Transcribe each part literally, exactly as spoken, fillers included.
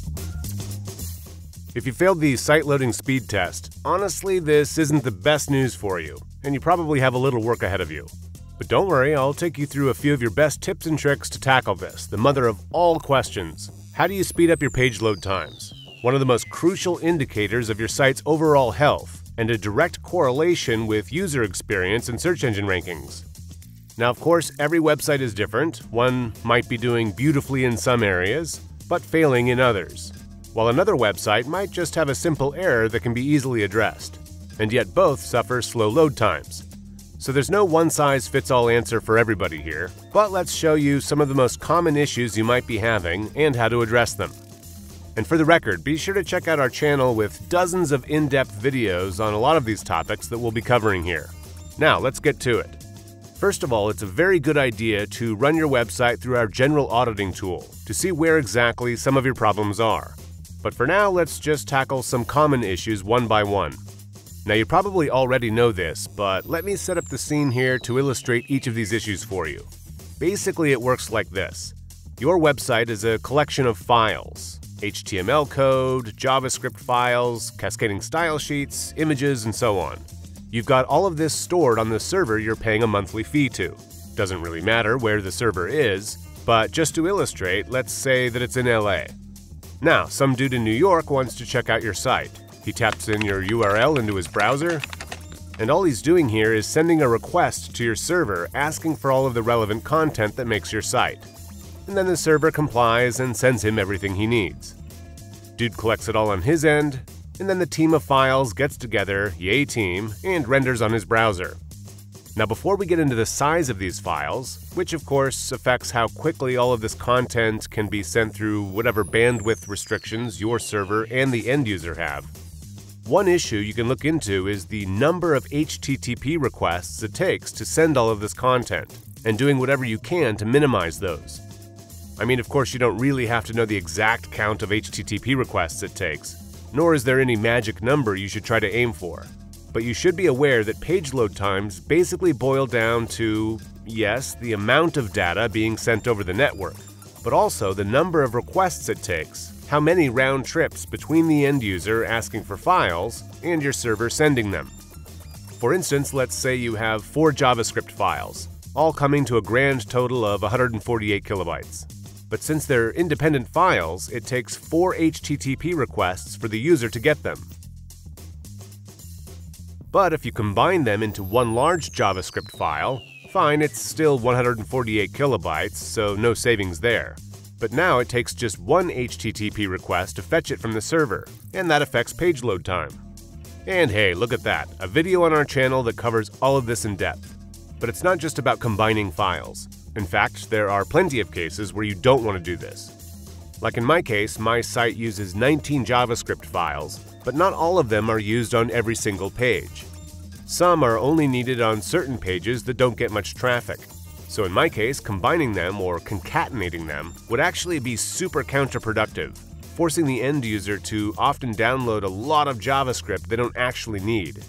If you failed the site loading speed test, honestly, this isn't the best news for you, and you probably have a little work ahead of you. But don't worry, I'll take you through a few of your best tips and tricks to tackle this, the mother of all questions. How do you speed up your page load times? One of the most crucial indicators of your site's overall health, and a direct correlation with user experience and search engine rankings. Now, of course, every website is different. One might be doing beautifully in some areas, but failing in others, while another website might just have a simple error that can be easily addressed, and yet both suffer slow load times. So there's no one-size-fits-all answer for everybody here, but let's show you some of the most common issues you might be having and how to address them. And for the record, be sure to check out our channel with dozens of in-depth videos on a lot of these topics that we'll be covering here. Now, let's get to it. First of all, it's a very good idea to run your website through our general auditing tool to see where exactly some of your problems are. But for now, let's just tackle some common issues one by one. Now, you probably already know this, but let me set up the scene here to illustrate each of these issues for you. Basically, it works like this. Your website is a collection of files: H T M L code, JavaScript files, cascading style sheets, images, and so on. You've got all of this stored on the server you're paying a monthly fee to. Doesn't really matter where the server is, but just to illustrate, let's say that it's in L A. Now, some dude in New York wants to check out your site. He taps in your U R L into his browser, and all he's doing here is sending a request to your server asking for all of the relevant content that makes your site. And then the server complies and sends him everything he needs. Dude collects it all on his end, and then the team of files gets together, yay team, and renders on his browser. Now, before we get into the size of these files, which of course affects how quickly all of this content can be sent through whatever bandwidth restrictions your server and the end user have, one issue you can look into is the number of H T T P requests it takes to send all of this content, and doing whatever you can to minimize those. I mean, of course, you don't really have to know the exact count of H T T P requests it takes, nor is there any magic number you should try to aim for. But you should be aware that page load times basically boil down to, yes, the amount of data being sent over the network, but also the number of requests it takes, how many round trips between the end user asking for files and your server sending them. For instance, let's say you have four JavaScript files, all coming to a grand total of one hundred forty-eight kilobytes. But since they're independent files, it takes four H T T P requests for the user to get them. But if you combine them into one large JavaScript file, fine, it's still one hundred forty-eight kilobytes, so no savings there. But now it takes just one H T T P request to fetch it from the server, and that affects page load time. And hey, look at that, a video on our channel that covers all of this in depth. But it's not just about combining files. In fact, there are plenty of cases where you don't want to do this. Like in my case, my site uses nineteen JavaScript files, but not all of them are used on every single page. Some are only needed on certain pages that don't get much traffic. So in my case, combining them or concatenating them would actually be super counterproductive, forcing the end user to often download a lot of JavaScript they don't actually need.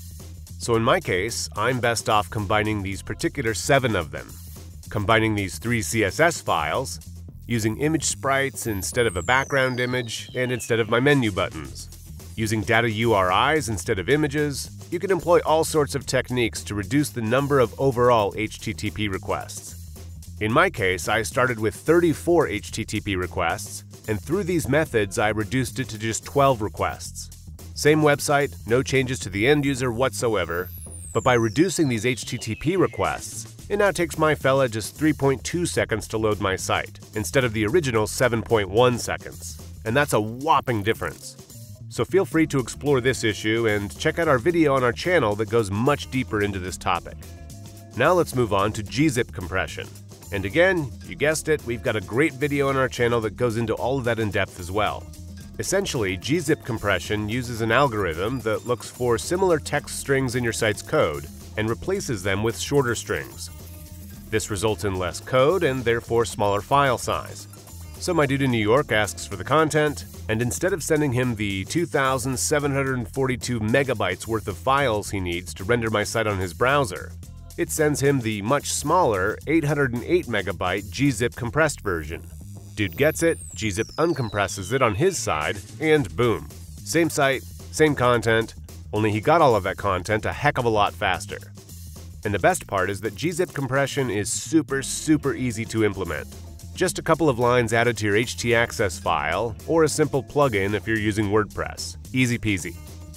So in my case, I'm best off combining these particular seven of them. Combining these three C S S files, using image sprites instead of a background image and instead of my menu buttons, using data U R Is instead of images. You can employ all sorts of techniques to reduce the number of overall H T T P requests. In my case, I started with thirty-four H T T P requests, and through these methods I reduced it to just twelve requests. Same website, no changes to the end user whatsoever, but by reducing these H T T P requests, it now takes my fella just three point two seconds to load my site, instead of the original seven point one seconds. And that's a whopping difference. So feel free to explore this issue and check out our video on our channel that goes much deeper into this topic. Now let's move on to gzip compression. And again, you guessed it, we've got a great video on our channel that goes into all of that in depth as well. Essentially, gzip compression uses an algorithm that looks for similar text strings in your site's code and replaces them with shorter strings. This results in less code and therefore smaller file size. So my dude in New York asks for the content, and instead of sending him the two thousand seven hundred forty-two megabytes worth of files he needs to render my site on his browser, it sends him the much smaller eight hundred eight megabyte gzip compressed version. dude gets it, gzip uncompresses it on his side, and boom. Same site, same content, only he got all of that content a heck of a lot faster. And the best part is that gzip compression is super, super easy to implement. Just a couple of lines added to your htaccess file, or a simple plugin if you're using WordPress. Easy peasy.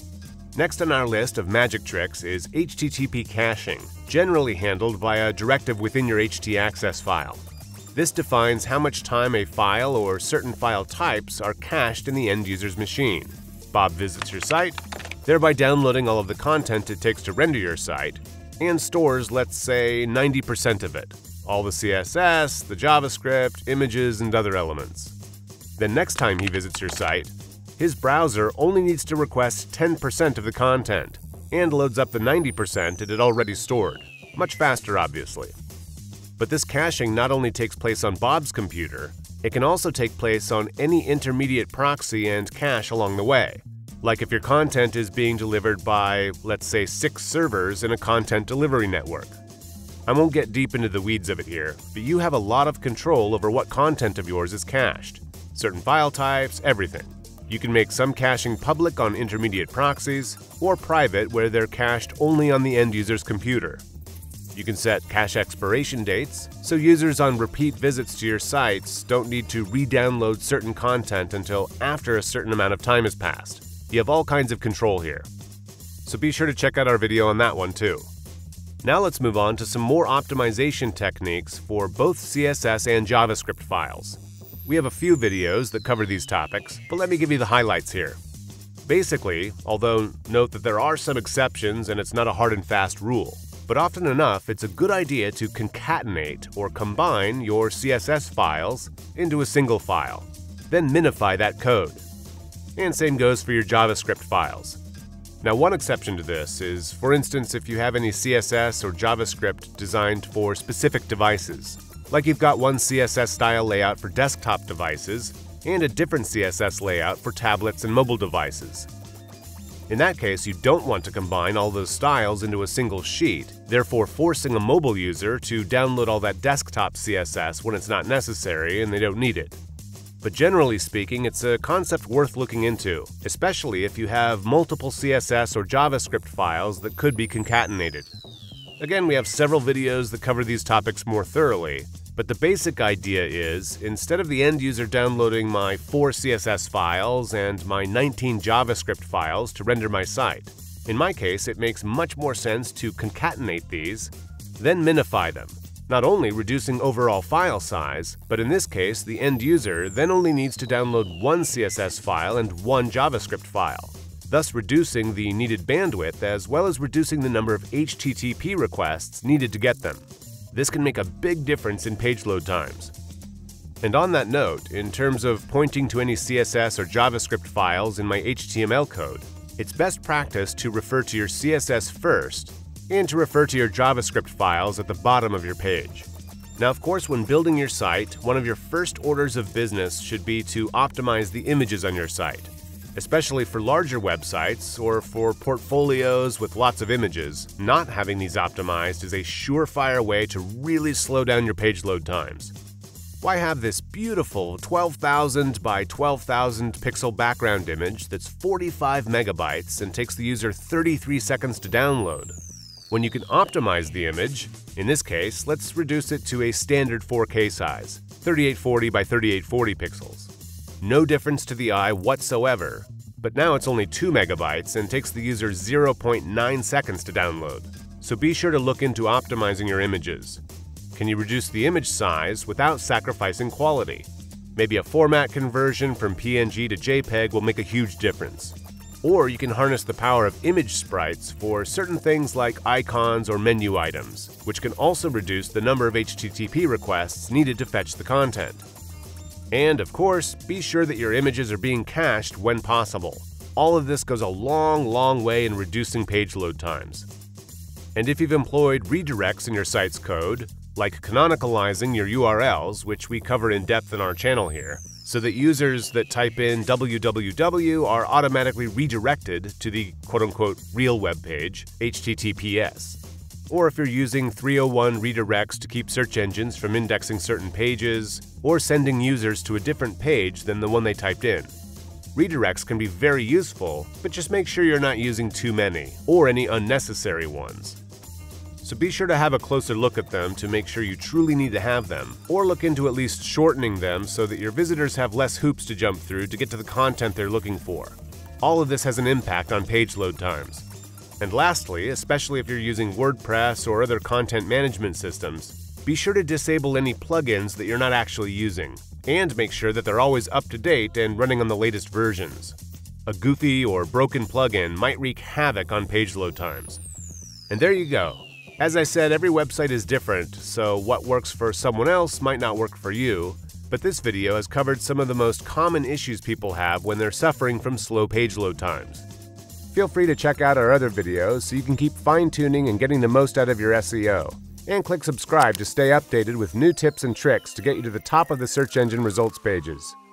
Next on our list of magic tricks is H T T P caching, generally handled via a directive within your htaccess file. This defines how much time a file or certain file types are cached in the end user's machine. Bob visits your site, thereby downloading all of the content it takes to render your site, and stores, let's say, ninety percent of it. All the C S S, the JavaScript, images, and other elements. Then next time he visits your site, his browser only needs to request ten percent of the content, and loads up the ninety percent it had already stored. Much faster, obviously. But this caching not only takes place on Bob's computer, it can also take place on any intermediate proxy and cache along the way. Like if your content is being delivered by, let's say, six servers in a content delivery network. I won't get deep into the weeds of it here, but you have a lot of control over what content of yours is cached. Certain file types, everything. You can make some caching public on intermediate proxies, or private where they're cached only on the end user's computer. You can set cache expiration dates, so users on repeat visits to your sites don't need to re-download certain content until after a certain amount of time has passed. You have all kinds of control here. So be sure to check out our video on that one too. Now let's move on to some more optimization techniques for both C S S and JavaScript files. We have a few videos that cover these topics, but let me give you the highlights here. Basically, although note that there are some exceptions and it's not a hard and fast rule, but often enough it's a good idea to concatenate or combine your C S S files into a single file, then minify that code. And same goes for your JavaScript files. Now, one exception to this is, for instance, if you have any C S S or JavaScript designed for specific devices. Like you've got one C S S style layout for desktop devices and a different C S S layout for tablets and mobile devices. In that case, you don't want to combine all those styles into a single sheet, therefore forcing a mobile user to download all that desktop C S S when it's not necessary and they don't need it. But generally speaking, it's a concept worth looking into, especially if you have multiple C S S or JavaScript files that could be concatenated. Again, we have several videos that cover these topics more thoroughly, but the basic idea is, instead of the end user downloading my four C S S files and my nineteen JavaScript files to render my site, in my case it makes much more sense to concatenate these, then minify them. Not only reducing overall file size, but in this case, the end user then only needs to download one C S S file and one JavaScript file, thus reducing the needed bandwidth as well as reducing the number of H T T P requests needed to get them. This can make a big difference in page load times. And on that note, in terms of pointing to any C S S or JavaScript files in my H T M L code, it's best practice to refer to your C S S first and to refer to your JavaScript files at the bottom of your page. Now, of course, when building your site, one of your first orders of business should be to optimize the images on your site, especially for larger websites or for portfolios with lots of images. Not having these optimized is a surefire way to really slow down your page load times. Why have this beautiful twelve thousand by twelve thousand pixel background image that's forty-five megabytes and takes the user thirty-three seconds to download, when you can optimize the image? In this case, let's reduce it to a standard four K size, thirty-eight forty by thirty-eight forty pixels. No difference to the eye whatsoever, but now it's only two megabytes and takes the user zero point nine seconds to download. So be sure to look into optimizing your images. Can you reduce the image size without sacrificing quality? Maybe a format conversion from P N G to JPEG will make a huge difference. Or you can harness the power of image sprites for certain things like icons or menu items, which can also reduce the number of H T T P requests needed to fetch the content. And of course, be sure that your images are being cached when possible. All of this goes a long, long way in reducing page load times. And if you've employed redirects in your site's code, like canonicalizing your U R Ls, which we cover in depth in our channel here, so that users that type in w w w are automatically redirected to the quote-unquote real web page, H T T P S. or if you're using three oh one redirects to keep search engines from indexing certain pages, or sending users to a different page than the one they typed in. Redirects can be very useful, but just make sure you're not using too many, or any unnecessary ones. So be sure to have a closer look at them to make sure you truly need to have them, or look into at least shortening them so that your visitors have less hoops to jump through to get to the content they're looking for. All of this has an impact on page load times. And lastly, especially if you're using WordPress or other content management systems, be sure to disable any plugins that you're not actually using, and make sure that they're always up to date and running on the latest versions. A goofy or broken plugin might wreak havoc on page load times. And there you go. As I said, every website is different, so what works for someone else might not work for you, but this video has covered some of the most common issues people have when they're suffering from slow page load times. Feel free to check out our other videos so you can keep fine-tuning and getting the most out of your S E O. And click subscribe to stay updated with new tips and tricks to get you to the top of the search engine results pages.